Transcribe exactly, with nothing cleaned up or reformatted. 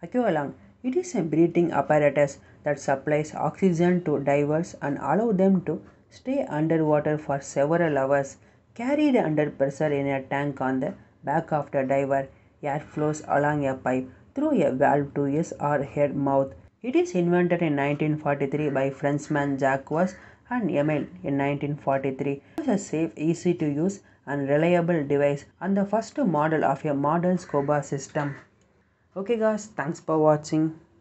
Aqualung. It is a breathing apparatus that supplies oxygen to divers and allows them to stay underwater for several hours. Carried under pressure in a tank on the back of the diver, air flows along a pipe through a valve to his or her mouth. It is invented in nineteen forty-three by Frenchman Jacques and Emile in nineteen forty-three. It was a safe, easy to use and reliable device and the first model of a modern scuba system. Okay guys, thanks for watching.